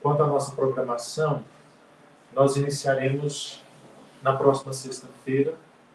Quanto à nossa programação, nós iniciaremos na próxima sexta-feira,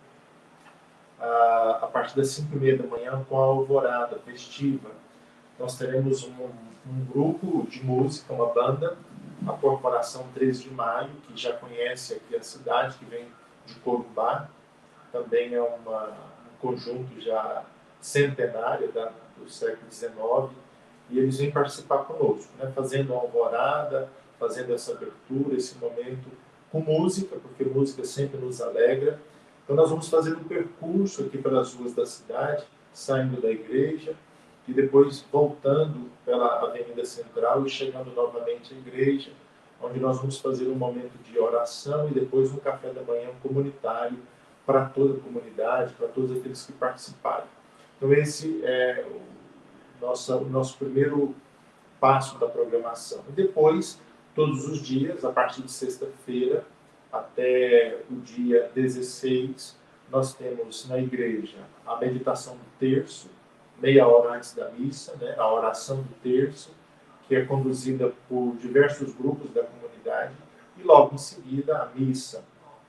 a partir das 5h30 da manhã, com a alvorada festiva. Nós teremos um grupo de música, uma banda, a Corporação 13 de Maio, que já conhece aqui a cidade, que vem de Corumbá. Também é um conjunto já centenário do século XIX, e eles vêm participar conosco, né? Fazendo a alvorada, fazendo essa abertura, esse momento com música, porque música sempre nos alegra. Então nós vamos fazer um percurso aqui pelas ruas da cidade, saindo da igreja, e depois voltando pela Avenida Central e chegando novamente à igreja, onde nós vamos fazer um momento de oração e depois um café da manhã comunitário para toda a comunidade, para todos aqueles que participarem. Então esse é o nosso primeiro passo da programação. E depois, todos os dias, a partir de sexta-feira até o dia 16, nós temos na igreja a meditação do terço, meia hora antes da missa, né, a oração do terço, que é conduzida por diversos grupos da comunidade, e logo em seguida a missa.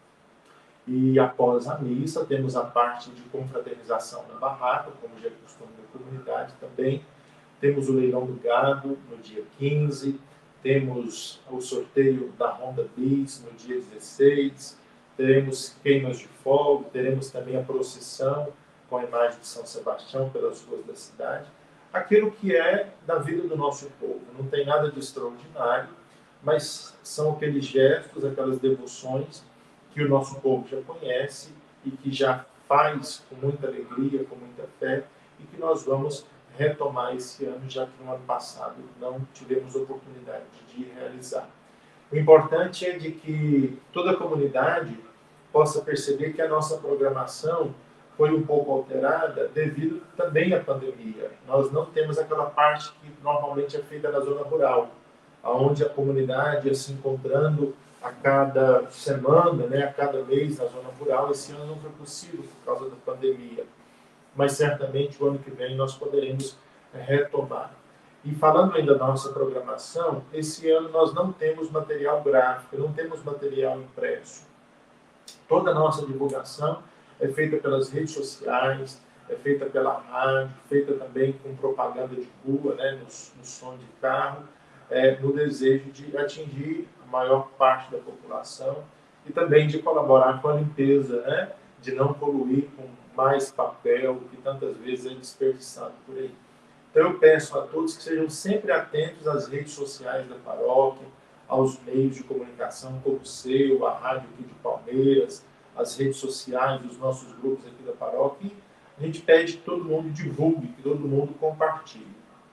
E após a missa, temos a parte de confraternização na barraca, como já é costume na comunidade também. Temos o leilão do gado no dia 15, temos o sorteio da Honda Bis no dia 16, teremos queimas de fogo, teremos também a procissão com a imagem de São Sebastião pelas ruas da cidade. Aquilo que é da vida do nosso povo. Não tem nada de extraordinário, mas são aqueles gestos, aquelas devoções que o nosso povo já conhece e que já faz com muita alegria, com muita fé, e que nós vamos retomar esse ano, já que no ano passado não tivemos oportunidade de realizar. O importante é de que toda a comunidade possa perceber que a nossa programação foi um pouco alterada devido também à pandemia. Nós não temos aquela parte que normalmente é feita na zona rural, onde a comunidade ia se encontrando a cada semana, né, a cada mês na zona rural. Esse ano não foi possível por causa da pandemia, mas certamente o ano que vem nós poderemos retomar. E falando ainda da nossa programação, esse ano nós não temos material gráfico, não temos material impresso. Toda a nossa divulgação é feita pelas redes sociais, é feita pela rádio, feita também com propaganda de rua, né, no som de carro, no desejo de atingir a maior parte da população e também de colaborar com a limpeza, né, de não poluir com mais papel que tantas vezes é desperdiçado por aí. Então eu peço a todos que sejam sempre atentos às redes sociais da paróquia, aos meios de comunicação como o seu, a rádio aqui de Palmeiras, as redes sociais dos nossos grupos aqui da paróquia. E a gente pede que todo mundo divulgue, que todo mundo compartilhe.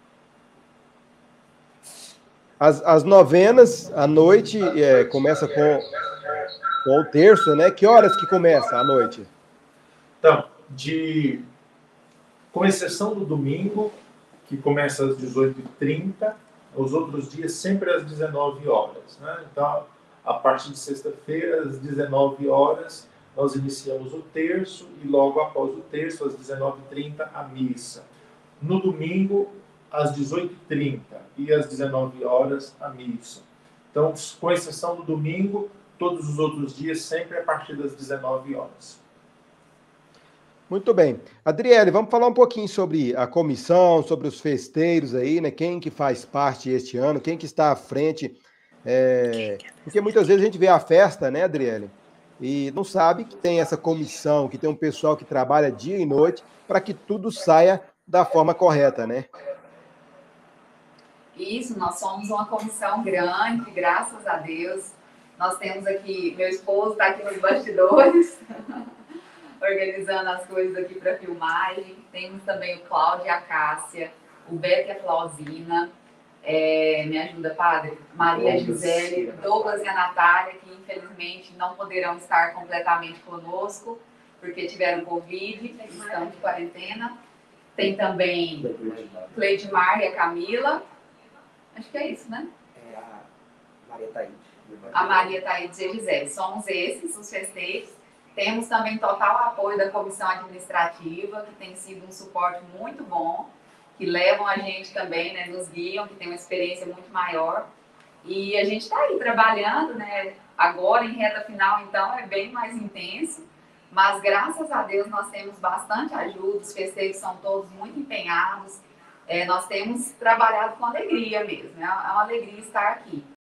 As novenas à noite começa com o terço, né? Que horas que começa à noite? Então, com exceção do domingo, que começa às 18h30, os outros dias sempre às 19 horas. Né? Então, a partir de sexta-feira, às 19 horas, nós iniciamos o terço e logo após o terço, às 19h30, a missa. No domingo, às 18h30 e às 19 horas, a missa. Então, com exceção do domingo, todos os outros dias sempre a partir das 19 horas. Muito bem. Adriele, vamos falar um pouquinho sobre a comissão, sobre os festeiros aí, né? Quem que faz parte este ano, quem que está à frente. Porque muitas vezes a gente vê a festa, né, Adriele? E não sabe que tem essa comissão, que tem um pessoal que trabalha dia e noite para que tudo saia da forma correta, né? Isso, nós somos uma comissão grande, graças a Deus. Nós temos aqui, meu esposo está aqui nos bastidores, organizando as coisas aqui para filmagem. Temos também o Cláudio e a Cássia, o Beto e a Flauzina, me ajuda, padre, Maria Gisele, Douglas e a Natália, que infelizmente não poderão estar completamente conosco, porque tiveram Covid, estão de quarentena. Tem também Cleidmar e a Camila. Acho que é isso, né? A Maria Taíde. A Maria Taíde e a Gisele. Somos esses, os festeiros. Temos também total apoio da comissão administrativa, que tem sido um suporte muito bom, que levam a gente também, né, nos guiam, que tem uma experiência muito maior. E a gente está aí trabalhando, né? Agora, em reta final, então, é bem mais intenso. Mas, graças a Deus, nós temos bastante ajuda, os festeiros são todos muito empenhados. Nós temos trabalhado com alegria mesmo, é uma alegria estar aqui.